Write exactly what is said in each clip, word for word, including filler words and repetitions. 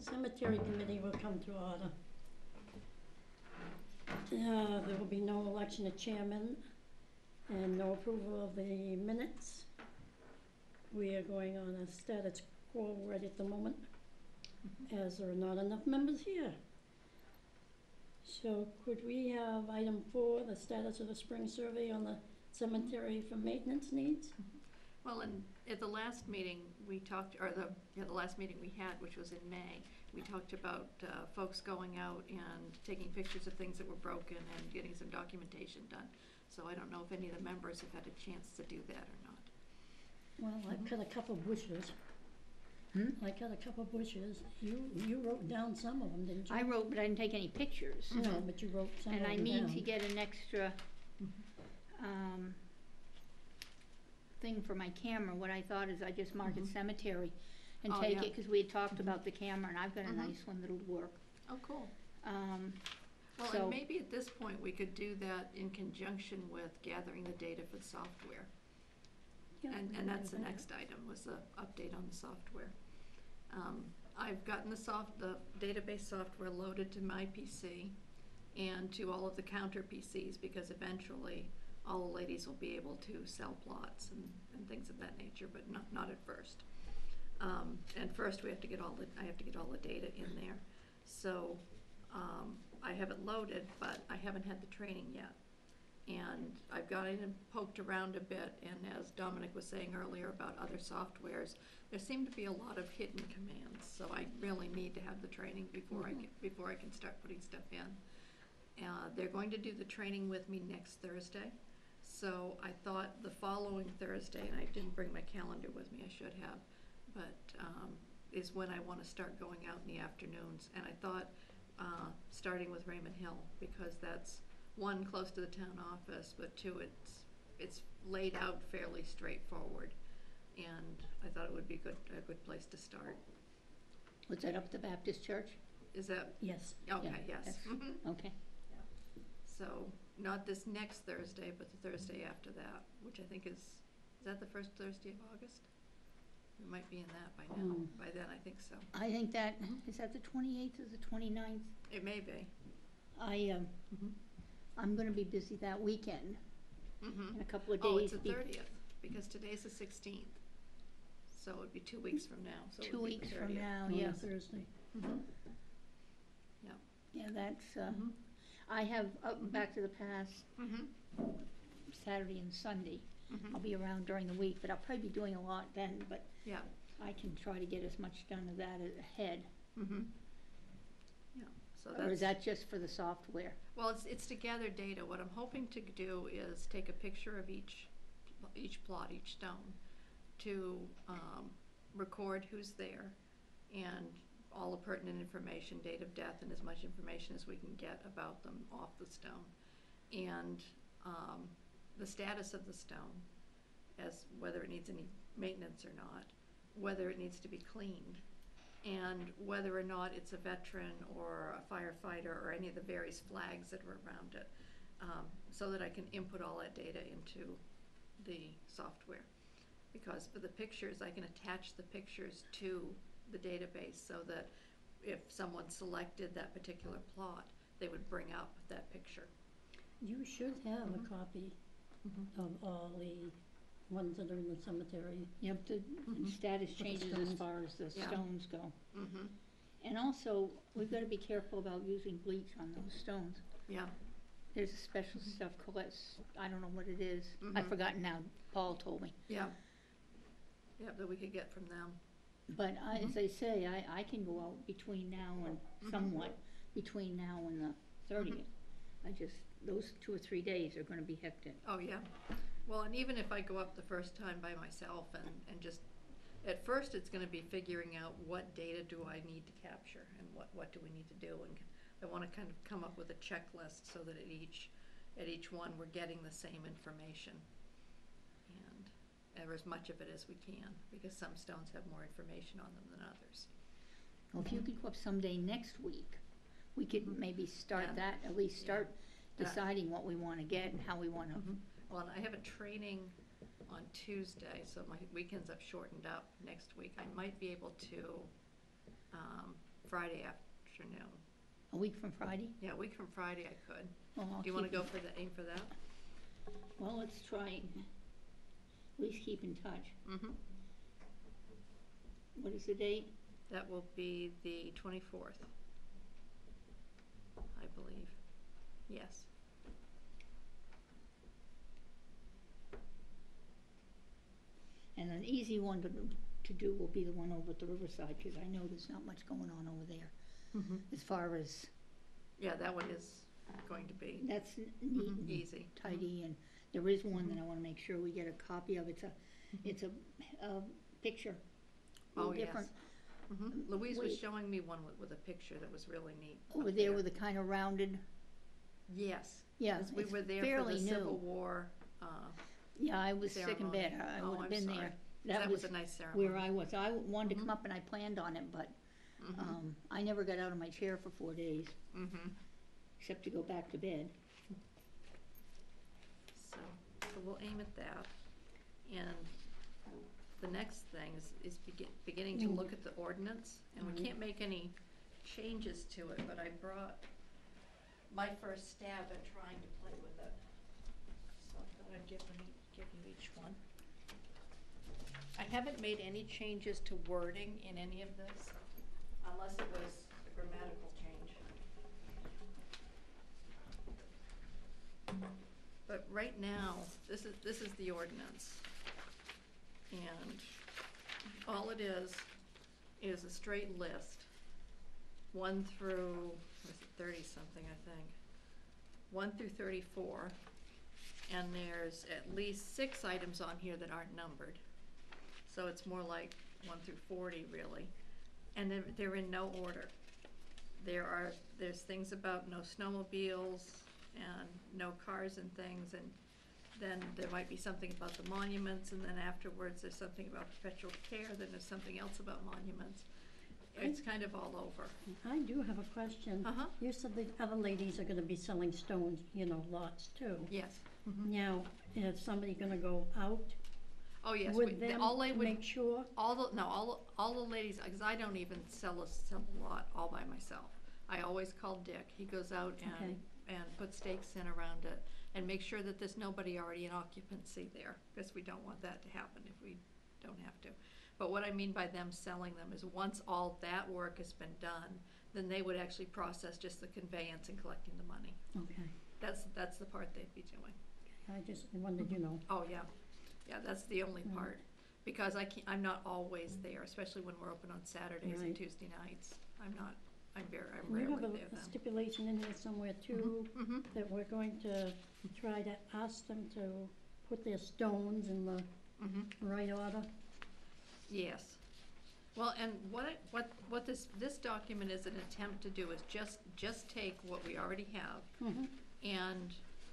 Cemetery Committee will come to order. Uh, there will be no election of chairman and no approval of the minutes. We are going on a status quo right at the moment, as there are not enough members here. So could we have item four, the status of the spring survey on the cemetery for maintenance needs? Well, and at the last meeting, we talked, or the, yeah, the last meeting we had, which was in May, we talked about uh, folks going out and taking pictures of things that were broken and getting some documentation done. So I don't know if any of the members have had a chance to do that or not. Well, I cut a couple bushes. Hmm? I cut a couple bushes. You, you wrote down some of them, didn't you? I wrote, but I didn't take any pictures. No, but you wrote some of And them I down. need to get an extra, um, thing for my camera. What I thought is I just mark it Mhm. cemetery and Oh, take yeah. it, cause we had talked about the camera and I've got a Mhm. nice one that'll work. Oh, cool. Um, Well, So- and maybe at this point, we could do that in conjunction with gathering the data for the software. Yeah, we And, can and that's do the that. next item, was the update on the software. Um, I've gotten the soft, the database software loaded to my P C and to all of the counter P Cs, because eventually all the ladies will be able to sell plots and, and things of that nature, but not, not at first. Um, and first we have to get all the, I have to get all the data in there. So, um, I have it loaded, but I haven't had the training yet. And I've gone in and poked around a bit, and as Dominic was saying earlier about other softwares, there seem to be a lot of hidden commands, so I really need to have the training before I Mhm. can, before I can start putting stuff in. Uh, they're going to do the training with me next Thursday, so I thought the following Thursday, and I didn't bring my calendar with me, I should have, but, um, is when I wanna start going out in the afternoons, and I thought, uh, starting with Raymond Hill, because that's, one, close to the town office, but two, it's, it's laid out fairly straightforward, and I thought it would be good, a good place to start. was that up at the Baptist church? Is that, Yes. okay, yes. that's- Mhm. Okay. So, not this next Thursday, but the Thursday after that, which I think is, is that the first Thursday of August? We might be in that by now, Mm. by then, I think so. I think that, is that the twenty-eighth or the twenty-ninth? It may be. I, um, Mhm. I'm gonna be busy that weekend Mhm. in a couple of Oh, it's days. the be- thirtieth, because today's the sixteenth. So it'd be two weeks from now, so it Two would be the weeks from thirtieth. now, On a yeah. Thursday. Mhm. Yeah, that's, uh, Mhm. I have, up and back to the past, Mhm. Saturday and Sunday. Mhm. I'll be around during the week, but I'll probably be doing a lot then, but Yeah. I can try to get as much done of that a- ahead. Mhm. Yeah, so Or is that's, that just for the software? well, it's, it's to gather data. What I'm hoping to do is take a picture of each, each plot, each stone, to, um, record who's there and all the pertinent information, date of death, and as much information as we can get about them off the stone. And, um, the status of the stone, as whether it needs any maintenance or not, whether it needs to be cleaned, and whether or not it's a veteran or a firefighter or any of the various flags that are around it, um, so that I can input all that data into the software. Because for the pictures, I can attach the pictures to the database so that if someone selected that particular plot, they would bring up that picture. You should have a Mhm. copy of all the ones that are in the cemetery. Yep, the Mhm. status For the changes as stones. far as the Yeah. stones go. Mm-hmm, And also, we've gotta be careful about using bleach on those stones. yeah. There's a special Mhm. stuff, Colette's, I don't know what it is. I've Mhm. forgotten now, Paul told me. Yeah. Yeah, that we could get from them. But I, as Mhm. I say, I, I can go out between now and Mhm. somewhat, between now and the thirtieth. I just, those two or three days are gonna be hectic. Oh, yeah. Well, and even if I go up the first time by myself and, and just, at first it's gonna be figuring out what data do I need to capture and what, what do we need to do, and I wanna kind of come up with a checklist so that at each, at each one, we're getting the same information. And, or as much of it as we can, because some stones have more information on them than others. Well, if you Mhm. could go up someday next week, we could Mhm. maybe start Yeah. that, at least Yeah. start Yeah. deciding what we wanna get and how we wanna. Mhm. Well, and I have a training on Tuesday, so my weekends have shortened up next week. I might be able to, um, Friday afternoon. A week from Friday? Yeah, a week from Friday I could. Well, I'll Do you wanna keep- go for the, aim for that? Well, let's try, and at least keep in touch. Mm-hmm. What is the date? That will be the twenty-fourth, I believe. Yes. And an easy one to, to do will be the one over at the Riverside, because I know there's not much going on over there. Mm-hmm. As far as, Yeah, that one is going to be that's n- neat and easy. tidy, and there is one that I wanna make sure we get a copy of. It's a, Mm-hmm. it's a, a picture. a Oh, little yes. different. Mhm. Louise was Wait. showing me one with, with a picture that was really neat. Over up there with a kind of rounded, Yes. yeah, 'Cause we it's were there for fairly the Civil new. War, uh, Yeah, I was sick in bed, ceremony. I Oh, would have I'm been sorry. there. that was a nice ceremony. Where I was, I wanted to come Mhm. up and I planned on it, but, Mhm. um, I never got out of my chair for four days, Mhm. except to go back to bed. So, so we'll aim at that. And the next thing is, is begin, beginning to Mm. look at the ordinance, and we Mhm. can't make any changes to it, but I brought my first stab at trying to play with it. So I thought I'd give them, ea- give you each one. I haven't made any changes to wording in any of this, unless it was a grammatical change. But right now, this is, this is the ordinance. And all it is, is a straight list, one through, what is it, thirty-something, I think. One through thirty-four, and there's at least six items on here that aren't numbered. So it's more like one through forty, really. And they're, they're in no order. There are, there's things about no snowmobiles and no cars and things, and then there might be something about the monuments, and then afterwards there's something about perpetual care, then there's something else about monuments. It's kind of all over. I do have a question. Uh-huh. You said the other ladies are gonna be selling stones, you know, lots too. Yes. Now, is somebody gonna go out Oh, yes, we, with the- them all they to would, make sure? all the, no, all, all the ladies, because I don't even sell a, sell a lot all by myself. I always call Dick, he goes out and, Okay. and puts stakes in around it, and make sure that there's nobody already in occupancy there, because we don't want that to happen if we don't have to. But what I mean by them selling them is once all that work has been done, then they would actually process just the conveyance and collecting the money. Okay, That's, that's the part they'd be doing. I just wondered, you know. Oh, yeah, yeah, that's the only Right. part, because I can't, I'm not always there, especially when we're open on Saturdays and Right. Tuesday nights. I'm not, I'm very, I'm We rarely have a- there a then. stipulation in here somewhere too, Mm-hmm, that we're going to try to ask them to put their stones in the mm-hmm, right order. yes. Well, and what it, what, what this, this document is an attempt to do is just, just take what we already have Mhm. and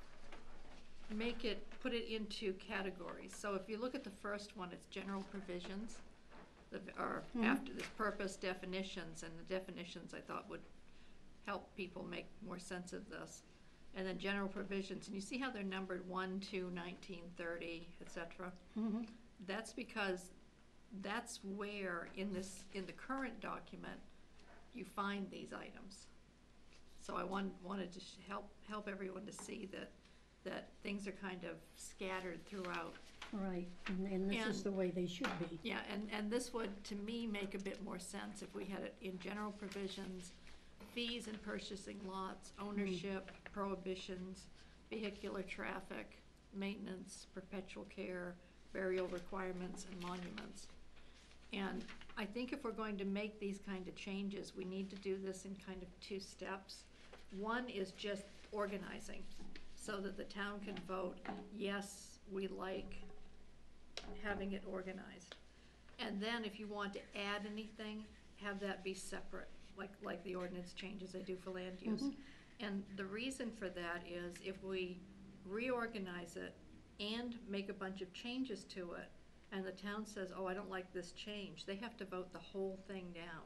make it, put it into categories. So if you look at the first one, it's general provisions, the, or Mhm. after this purpose definitions, and the definitions I thought would help people make more sense of this. And then general provisions, and you see how they're numbered one, two, nineteen, thirty, et cetera? Mhm. That's because that's where in this, in the current document, you find these items. So I want, wanted to sh- help, help everyone to see that, that things are kind of scattered throughout. Right, and, and this is And- the way they should be. Yeah, and, and this would, to me, make a bit more sense if we had it in general provisions, fees in purchasing lots, ownership, prohibitions, vehicular traffic, maintenance, perpetual care, burial requirements, and monuments. And I think if we're going to make these kind of changes, we need to do this in kind of two steps. One is just organizing, so that the town can vote, yes, we like having it organized. And then if you want to add anything, have that be separate, like, like the ordinance changes they do for land use. Mhm. And the reason for that is if we reorganize it and make a bunch of changes to it, and the town says, oh, I don't like this change, they have to vote the whole thing down.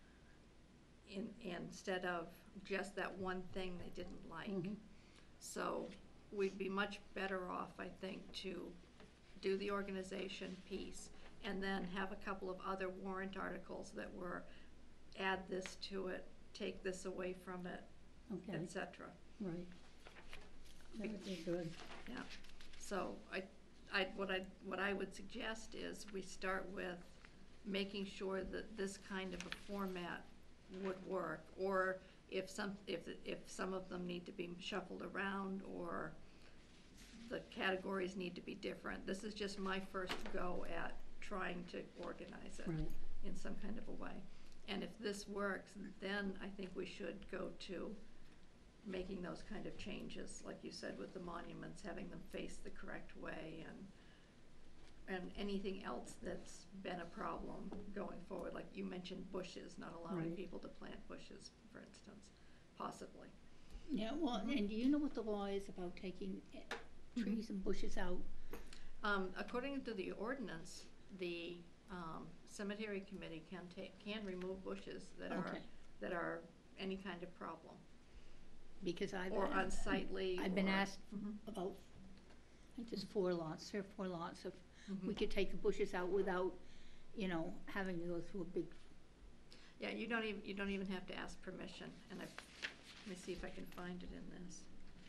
In, instead of just that one thing they didn't like. Mhm. So we'd be much better off, I think, to do the organization piece and then have a couple of other warrant articles that were add this to it, take this away from it, Okay, et cetera. right. That would be good. Yeah, so I, I, what I, what I would suggest is we start with making sure that this kind of a format would work, or if some, if, if some of them need to be shuffled around, or the categories need to be different. This is just my first go at trying to organize it Right. in some kind of a way. And if this works, then I think we should go to making those kind of changes, like you said, with the monuments, having them face the correct way, and and anything else that's been a problem going forward, like you mentioned bushes, not allowing Right. people to plant bushes, for instance, possibly. Yeah, well, and do you know what the law is about taking eh, trees and bushes out? Um, according to the ordinance, the, um, cemetery committee can take, can remove bushes that are, Okay. that are any kind of problem, Because I've. or been- unsightly, I've been or- asked Mhm, about, I think there's four lots, three or four lots of, we mhm. could take the bushes out without, you know, having to go through a big, Yeah, you don't even, you don't even have to ask permission, and I, let me see if I can find it in this.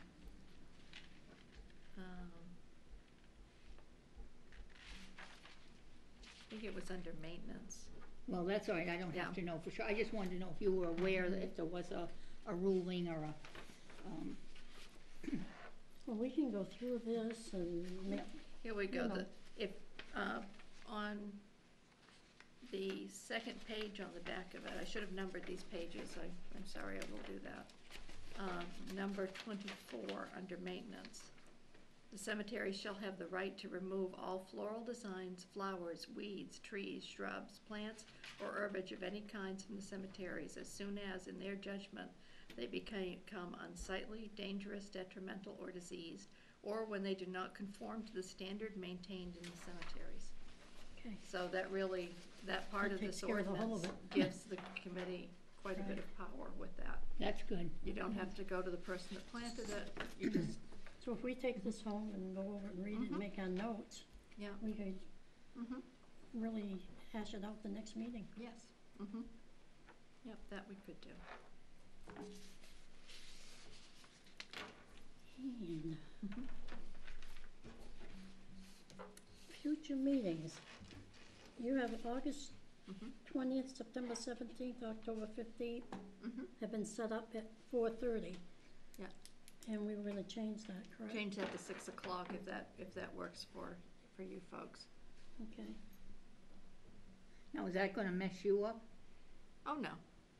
Um, I think it was under maintenance. well, that's all right, I don't Yeah. have to know for sure. I just wanted to know if you were aware that if there was a, a ruling or a, um, Well, we can go through this and make, Here we go, You the, know. if, uh, on the second page on the back of it, I should have numbered these pages, I, I'm sorry, I will do that. Um, number twenty-four, under maintenance. The cemetery shall have the right to remove all floral designs, flowers, weeds, trees, shrubs, plants, or herbage of any kinds from the cemeteries as soon as, in their judgment, they became, become unsightly, dangerous, detrimental, or diseased, or when they do not conform to the standard maintained in the cemeteries. okay, So that really, that part That of takes this care of the whole ordinance of it. gives the committee quite a bit Right. of power with that. that's good. You don't have to go to the person that planted it, you just, so if we take this home and go over and read it Mhm. and make our notes, yeah, we could mhm, really hash it out the next meeting. yes, mhm. Yep, that we could do. And Mhm. future meetings, you have August Mhm. twentieth, September seventeenth, October fifteenth, Mhm. have been set up at four thirty. Yeah. And we were gonna change that, correct? Change that to six o'clock if that, if that works for, for you folks. Okay, Now, is that gonna mess you up? Oh, no.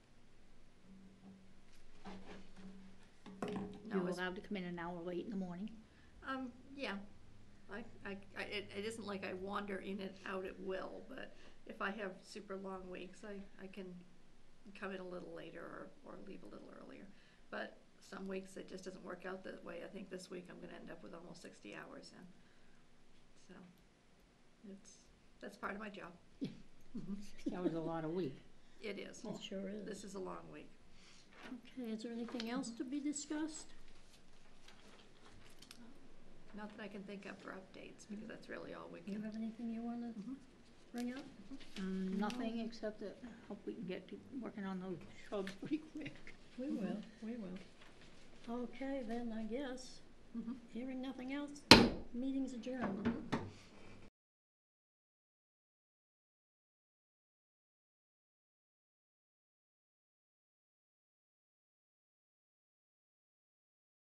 You're No, it's, allowed to come in an hour late in the morning? um, yeah. I, I, I, it, it isn't like I wander in and out at will, but if I have super long weeks, I, I can come in a little later or, or leave a little earlier. But some weeks it just doesn't work out that way. I think this week I'm gonna end up with almost sixty hours in. So, it's, that's part of my job. Mhm. That was a lot of week. It is. it sure is. This is a long week. Okay, is there anything else to be discussed? Not that I can think of for updates, because that's really all we Do you can. have anything you wanna Mhm. bring up? Mm, No. nothing except that I hope we can get to working on those shrubs pretty quick. We will, we will. Okay, then I guess, Mhm. hearing nothing else, meeting's adjourned.